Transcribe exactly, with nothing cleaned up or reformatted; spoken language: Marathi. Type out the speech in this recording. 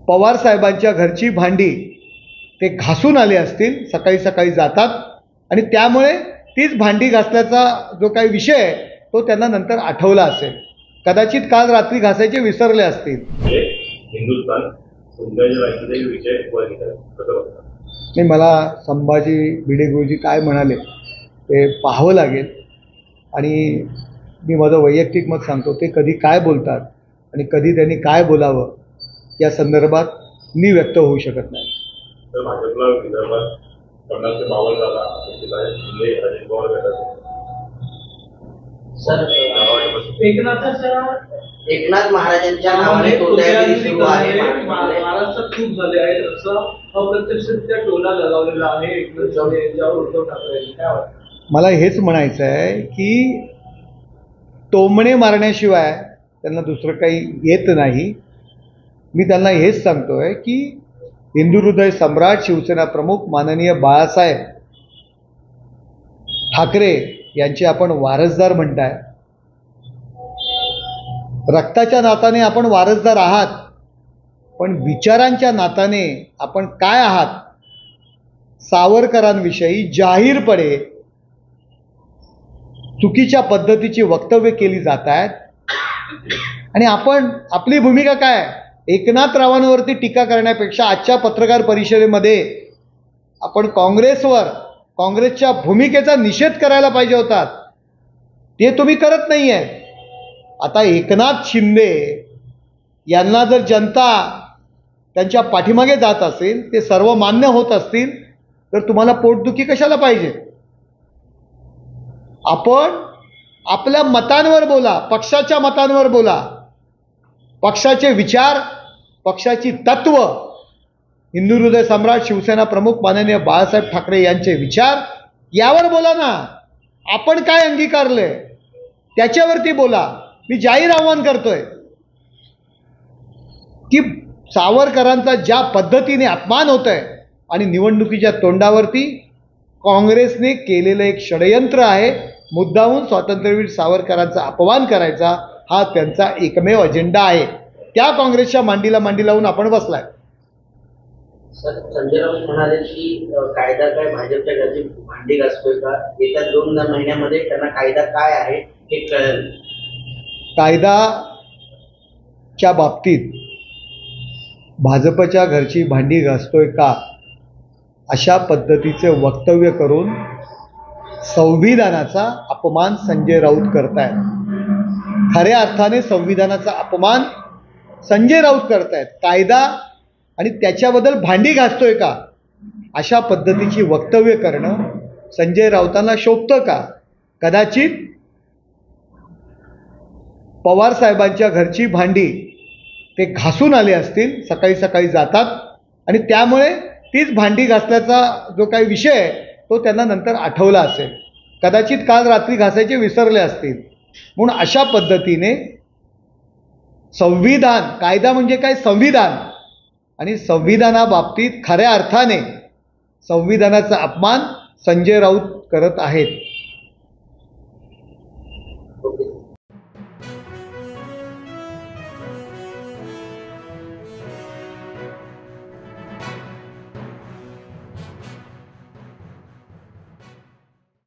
पवार साहेबांच्या घरची भांडी ते घासून आले असतील, सकाळी सकाळी जातात आणि त्यामुळे तीच भांडी घासल्याचा जो काही विषय आहे तो त्यांना नंतर आठवला असेल. कदाचित काल रात्री घासायचे विसरले असतील. हिंदुस्थान विषय नाही, मला संभाजी भिडे गुरुजी काय म्हणाले ते पाहावं लागेल आणि मी माझं वैयक्तिक मत सांगतो. ते कधी काय बोलतात आणि कधी त्यांनी काय बोलावं या संदर्भात मी व्यक्त होऊ शकत नाही. तर भाजपला विदर्भात पन्नास ते बावन्न झाला शिंदे अजित पवार गटाचे सर एकनाथ महाराजांच्या नावाने तोंडागिरी सुरू आहे. महाराष्ट्रात खूप झाले आहेत असं अप्रत्यक्षरित्या टोला लगावलेला आहे एकनाथ शिंदे यांच्यावर उद्धव ठाकरे. काय वाटतं? मला हेच म्हणायचं आहे की टोमणे मारण्याशिवाय त्यांना दुसरं काही येत नाही. मी त्यांना हेच सांगतोय की हिंदू हृदय सम्राट शिवसेना प्रमुख माननीय बाळासाहेब ठाकरे यांचे आपण वारसदार म्हणताय. रक्ताच्या नाताने आपण वारसदार आहात, पण विचारांच्या नाताने आपण काय आहात? सावरकरांविषयी जाहीरपणे चुकीच्या पद्धतीची वक्तव्य केली जात आहेत आणि आपण आपली भूमिका काय? एकनाथरावांवरती टीका करण्यापेक्षा आजच्या पत्रकार परिषदेमध्ये आपण काँग्रेसवर काँग्रेसच्या भूमिकेचा निषेध करायला पाहिजे होता. ते तुम्ही करत नाही आहे. आता एकनाथ शिंदे यांना जर जनता त्यांच्या पाठीमागे जात असेल, ते सर्व मान्य होत असतील, तर तुम्हाला पोटदुखी कशाला पाहिजे? आपण आपल्या मतांवर बोला, पक्षाच्या मतांवर बोला. पक्षाचे विचार, पक्षाची तत्व, हिंदू हृदय सम्राट शिवसेना प्रमुख माननीय बाळासाहेब ठाकरे यांचे विचार यावर बोला ना. आपण काय अंगीकारलंय त्याच्यावरती बोला. मी जाहीर आवाहन करतोय की सावरकरांचा ज्या पद्धतीने अपमान होतोय आणि निवडणुकीच्या तोंडावरती काँग्रेसने केलेलं एक षडयंत्र आहे. मुद्दाहून स्वातंत्र्यवीर सावरकरांचा अपमान करायचा हा त्यांचा एकमेव अजेंडा आहे. त्या काँग्रेसच्या मांडीला मांडी लावून आपण बसलाय. सर, संजय राऊत म्हणाले की कायदा काय भाजपच्या घरची भांडी घासतोय का? येत्या दोन महिन्यामध्ये त्यांना कायदा काय आहे हे कळेल. कायदाच्या बाबतीत भाजपच्या घरची भांडी घासतोय का अशा पद्धतीचे वक्तव्य करून संविधानाचा अपमान संजय राऊत करतायत. खऱ्या अर्थाने संविधानाचा अपमान संजय राऊत करतायत. कायदा आणि त्याच्याबद्दल भांडी घासतोय का अशा पद्धतीची वक्तव्य करणं संजय राऊतांना शोभतं का? कदाचित पवार साहेबांच्या घरची भांडी ते घासून आले असतील, सकाळी सकाळी जातात आणि त्यामुळे तीच भांडी घासल्याचा जो काही विषय आहे तो त्यांना नंतर आठवला असेल. कदाचित काल रात्री घासायचे विसरले असतील. म्हणून अशा पद्धतीने संविधान, कायदा म्हणजे काय? संविधान, आणि संविधानाबाबतीत खऱ्या अर्थाने संविधानाचा अपमान संजय राऊत करत आहेत.